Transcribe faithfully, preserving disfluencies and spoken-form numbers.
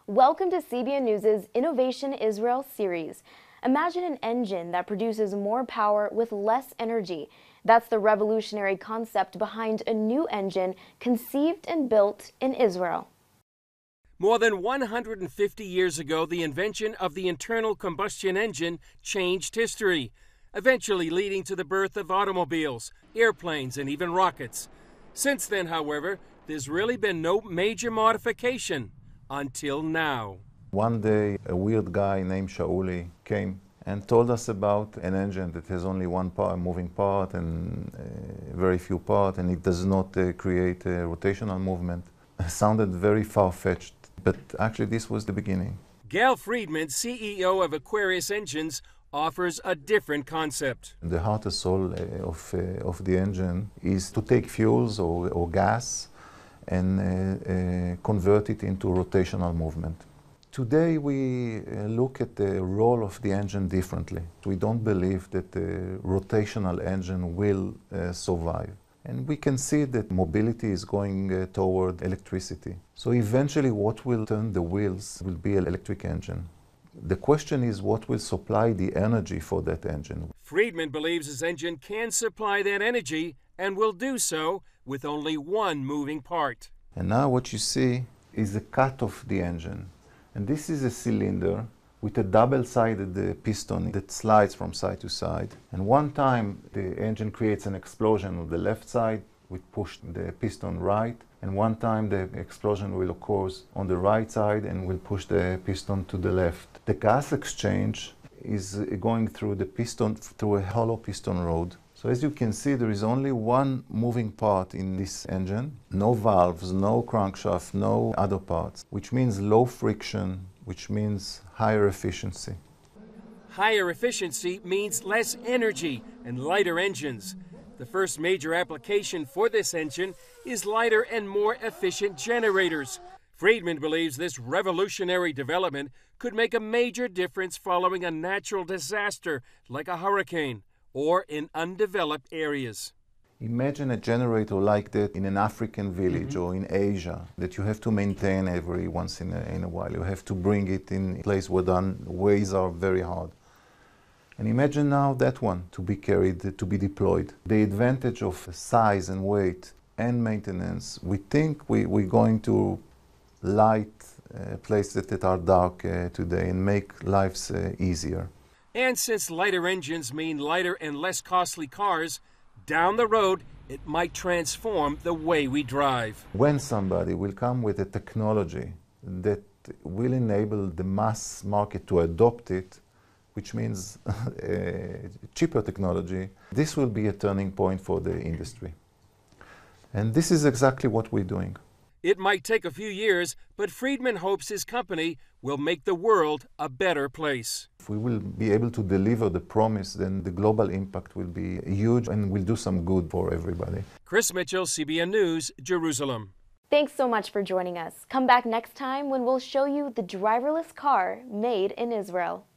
Welcome to C B N News' Innovation Israel series. Imagine an engine that produces more power with less energy. That's the revolutionary concept behind a new engine conceived and built in Israel. More than one hundred fifty years ago, the invention of the internal combustion engine changed history, eventually leading to the birth of automobiles, airplanes, and even rockets. Since then, however, there's really been no major modification until now. One day, a weird guy named Shauli came and told us about an engine that has only one part, moving part and uh, very few parts, and it does not uh, create a rotational movement. It sounded very far-fetched, but actually this was the beginning. Gal Friedman, C E O of Aquarius Engines, offers a different concept. The heart and soul uh, of, uh, of the engine is to take fuels or, or gas and uh, uh, convert it into rotational movement. Today we uh, look at the role of the engine differently. We don't believe that the rotational engine will uh, survive. And we can see that mobility is going uh, toward electricity. So eventually what will turn the wheels will be an electric engine. The question is what will supply the energy for that engine. Friedman believes his engine can supply that energy and will do so with only one moving part. And now what you see is the cut of the engine. And this is a cylinder with a double-sided uh, piston that slides from side to side. And one time the engine creates an explosion on the left side, we push the piston right, and one time the explosion will occur on the right side and will push the piston to the left. The gas exchange is uh, going through the piston, through a hollow piston rod. So as you can see, there is only one moving part in this engine, no valves, no crankshaft, no other parts, which means low friction, which means higher efficiency. Higher efficiency means less energy and lighter engines. The first major application for this engine is lighter and more efficient generators. Friedman believes this revolutionary development could make a major difference following a natural disaster like a hurricane or in undeveloped areas. Imagine a generator like that in an African village Mm-hmm. or in Asia that you have to maintain every once in a, in a while. You have to bring it in a place where the ways are very hard. And imagine now that one to be carried, to be deployed. The advantage of size and weight and maintenance, we think we, we're going to light uh, places that are dark uh, today and make lives uh, easier. And since lighter engines mean lighter and less costly cars, down the road, it might transform the way we drive. When somebody will come with a technology that will enable the mass market to adopt it, which means a cheaper technology, this will be a turning point for the industry. And this is exactly what we're doing. It might take a few years, but Friedman hopes his company will make the world a better place. If we will be able to deliver the promise, then the global impact will be huge and will do some good for everybody. Chris Mitchell, C B N News, Jerusalem. Thanks so much for joining us. Come back next time when we'll show you the driverless car made in Israel.